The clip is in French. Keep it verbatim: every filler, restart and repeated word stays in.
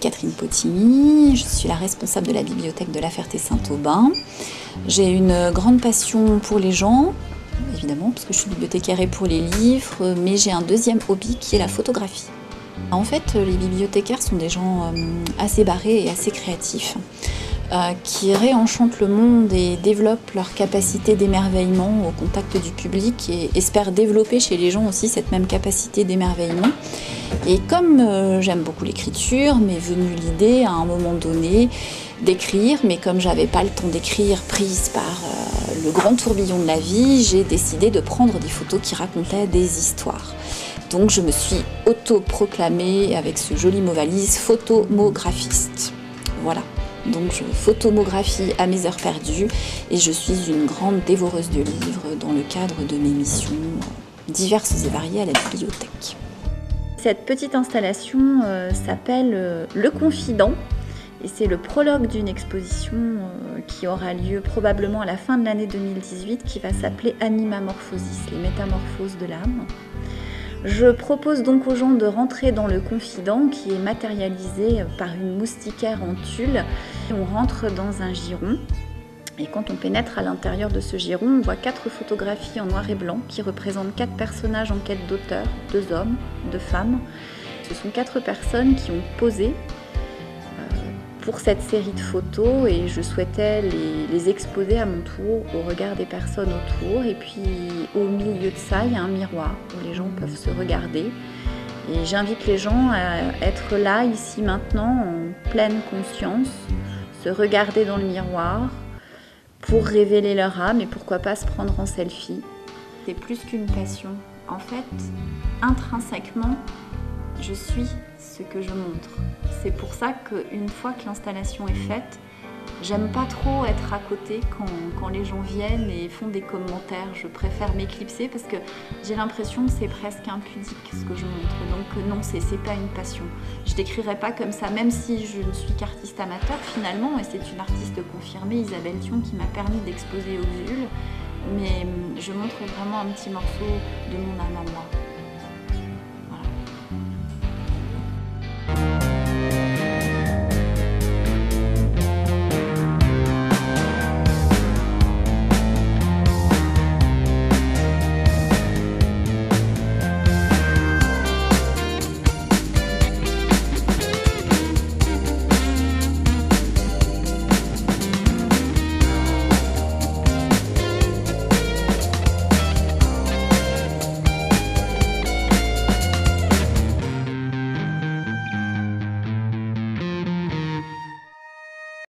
Catherine Pottigny, je suis la responsable de la bibliothèque de La Ferté-Saint-Aubin. J'ai une grande passion pour les gens, évidemment, parce que je suis bibliothécaire et pour les livres, mais j'ai un deuxième hobby qui est la photographie. En fait, les bibliothécaires sont des gens assez barrés et assez créatifs, qui réenchantent le monde et développent leur capacité d'émerveillement au contact du public et espèrent développer chez les gens aussi cette même capacité d'émerveillement. Et comme euh, j'aime beaucoup l'écriture, m'est venue l'idée à un moment donné d'écrire, mais comme j'avais pas le temps d'écrire, prise par euh, le grand tourbillon de la vie, j'ai décidé de prendre des photos qui racontaient des histoires. Donc je me suis auto-proclamée avec ce joli mot valise photomographiste. Voilà. Donc je photomographie à mes heures perdues et je suis une grande dévoreuse de livres dans le cadre de mes missions diverses et variées à la bibliothèque. Cette petite installation euh, s'appelle euh, Le Confident et c'est le prologue d'une exposition euh, qui aura lieu probablement à la fin de l'année deux mille dix-huit qui va s'appeler Animamorphosis, les métamorphoses de l'âme. Je propose donc aux gens de rentrer dans le confident qui est matérialisé par une moustiquaire en tulle. On rentre dans un giron et quand on pénètre à l'intérieur de ce giron, on voit quatre photographies en noir et blanc qui représentent quatre personnages en quête d'auteur, deux hommes, deux femmes. Ce sont quatre personnes qui ont posé pour cette série de photos et je souhaitais les, les exposer à mon tour au regard des personnes autour. Et puis au milieu de ça, il y a un miroir où les gens peuvent se regarder. Et j'invite les gens à être là, ici, maintenant, en pleine conscience, se regarder dans le miroir pour révéler leur âme et pourquoi pas se prendre en selfie. C'est plus qu'une passion. En fait, intrinsèquement, je suis ce que je montre. C'est pour ça qu'une fois que l'installation est faite, j'aime pas trop être à côté quand, quand les gens viennent et font des commentaires. Je préfère m'éclipser parce que j'ai l'impression que c'est presque impudique ce que je montre. Donc non, c'est pas une passion. Je décrirais pas comme ça, même si je ne suis qu'artiste amateur finalement, et c'est une artiste confirmée, Isabelle Thion, qui m'a permis d'exposer Oxule. Mais je montre vraiment un petit morceau de mon âme à moi.